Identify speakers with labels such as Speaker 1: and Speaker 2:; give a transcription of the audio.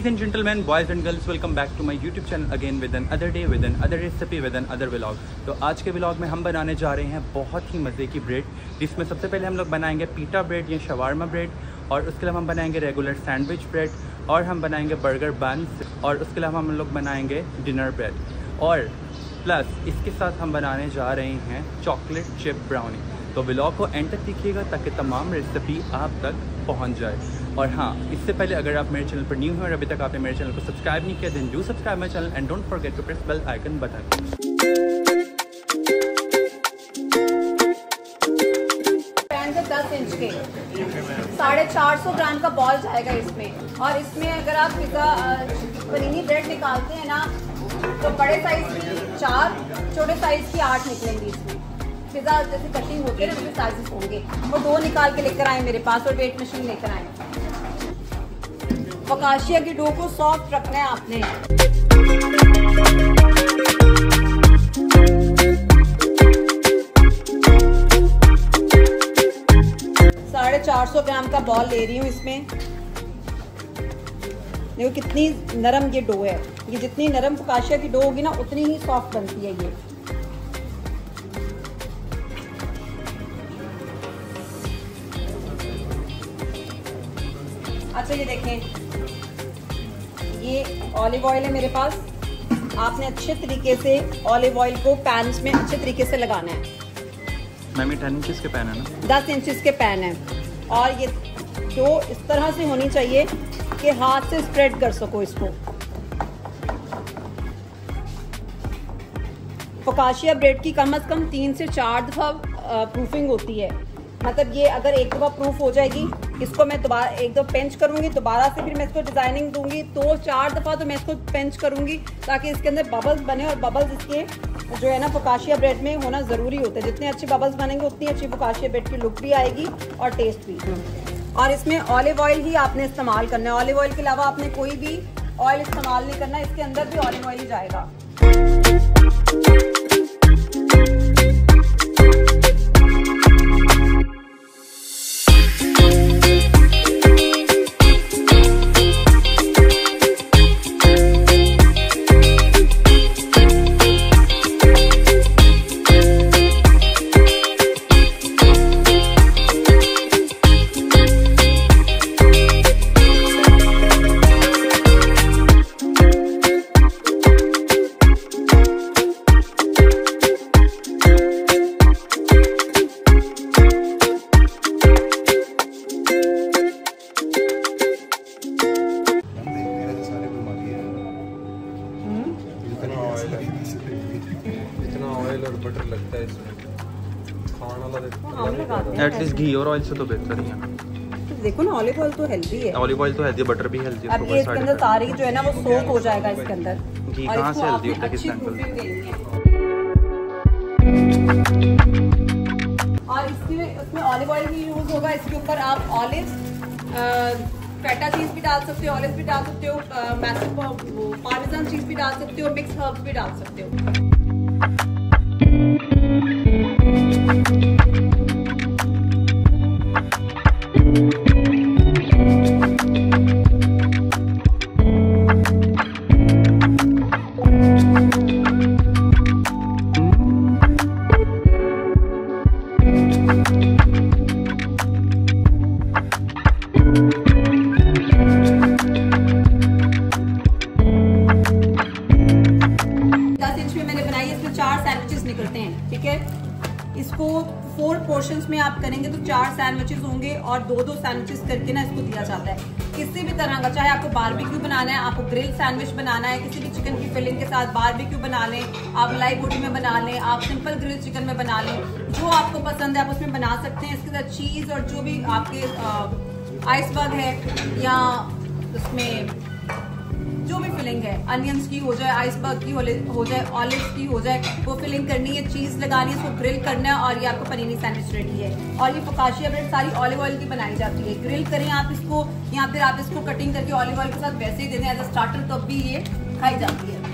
Speaker 1: and gentlemen, boys and girls, welcome back to my YouTube channel again with another day, with another recipe, with another vlog। तो आज के vlog में हम बनाने जा रहे हैं बहुत ही मज़े की ब्रेड, जिसमें सबसे पहले हम लोग बनाएंगे पीटा ब्रेड या शवारमा ब्रेड, और उसके अलावा हम बनाएंगे रेगुलर सैंडविच ब्रेड, और हम बनाएंगे बर्गर बन्स, और उसके अलावा हम लोग बनाएंगे डिनर ब्रेड, और प्लस इसके साथ हम बनाने जा रहे हैं चॉकलेट चिप ब्राउनी। तो व्लॉग को एंड तक देखिएगा ताकि तमाम रेसिपी आप तक पहुंच जाए। और हाँ, इससे पहले अगर आप मेरे चैनल पर न्यू हैं और अभी तक आपने मेरे चैनल को सब्सक्राइब नहीं किया, then do subscribe my channel and don't forget to press bell icon button.
Speaker 2: Pan के 10 इंच के 450 ग्राम का बॉल जाएगा इसमें। और इसमें अगर आप पिज़्ज़ा पनीनी ब्रेड निकालते हैं ना, तो बड़े साइज़ की 4, छोटे साइज़ की 8 निकलेंगी। इसमें पिज़्ज़ा जैसे कटिंग होती है ना, उसके साइजेस होंगे। वो 2 निकाल के लेकर आए मेरे पास, और वेट मशीन लेकर आए। फकाशिया की डो को सॉफ्ट रखना है आपने। 450 ग्राम का बॉल ले रही हूँ। इसमें देखो कितनी नरम ये डो है। ये जितनी नरम फकाशिया की डो होगी ना, उतनी ही सॉफ्ट बनती है ये। अच्छा, ये देखें, ये ऑलिव ऑयल है मेरे पास। आपने अच्छे तरीके से ऑलिव ऑयल को पैन में अच्छे तरीके से लगाना है।
Speaker 1: मैम, 10 इंचेस के पैन है ना?
Speaker 2: 10 इंचेस के पैन है। और ये डो इस तरह से होनी चाहिए कि हाथ से स्प्रेड कर सको इसको। फकाशिया ब्रेड की कम से कम 3 से 4 दफ़ा प्रूफिंग होती है। मतलब ये अगर एक दफ़ा प्रूफ हो जाएगी, इसको मैं दोबारा एक दफ़ा पेंच करूँगी, दोबारा से फिर मैं इसको डिज़ाइनिंग दूंगी, तो 4 दफ़ा तो मैं इसको पेंच करूँगी, ताकि इसके अंदर बबल्स बने। और बबल्स इसके जो है ना फकाशिया ब्रेड में होना ज़रूरी होता है। जितने अच्छे बबल्स बनेंगे उतनी अच्छी फकाशिया ब्रेड की लुक भी आएगी और टेस्ट भी। और इसमें ऑलिव ऑयल ही आपने इस्तेमाल करना है। ऑलिव ऑयल के अलावा आपने कोई भी ऑयल इस्तेमाल नहीं करना। इसके अंदर भी ऑलिव ऑयल ही जाएगा।
Speaker 3: इतना ऑयल और बटर लगता है इसमें, खाने वाला
Speaker 1: एटलीस्ट घी और ऑयल से तो बेहतर ही है।
Speaker 2: देखो ना, ऑलिव ऑयल तो हेल्दी है।
Speaker 1: ऑलिव ऑयल तो हेल्दी है, बटर भी हेल्दी है।
Speaker 2: अब ये इसके अंदर सारी जो है ना वो सोक हो जाएगा इसके अंदर।
Speaker 1: घी कहाँ से हेल्दी होता है? किस
Speaker 2: और इसमें ऑलिव ऑयल भी यूज होगा। इसके ऊपर आप ऑलिव फेटा चीज भी डाल सकते हो, ऑलिव भी डाल सकते हो, पार्मेजान चीज भी डाल सकते हो, मिक्स हर्ब्स भी डाल सकते हो। निकलते हैं, ठीक है। इसको 4 पोर्शंस में आप करेंगे तो 4 सैंडविचेस होंगे, और 2-2 सैंडविचेस करके ना इसको दिया जाता है। किसी भी तरह का, चाहे आपको बारबेक्यू बनाना है, आपको ग्रिल सैंडविच बनाना है, किसी भी चिकन की फिलिंग के साथ बारबेक्यू बना लें, आप लाइव बोटी में बना लें, आप सिंपल ग्रिल चिकन में बना लें, जो आपको पसंद है आप उसमें बना सकते हैं। इसके साथ चीज़ और जो भी आपके आइसबर्ग है या उसमें जो भी फिलिंग है, अनियंस की हो जाए, आइसबर्ग की हो जाए, ऑलिव्स की हो जाए, वो फिलिंग करनी है, चीज़ लगानी है, उसको ग्रिल करना है, और ये आपको पनीनी सैंडविच रेडी है। और ये फकाशिया ब्रेड सारी ऑलिव ऑयल की बनाई जाती है। ग्रिल करें आप इसको, या फिर आप इसको कटिंग करके ऑलिव ऑयल के साथ वैसे ही दे दें एज अ स्टार्टर, तब भी ये खाई जाती है।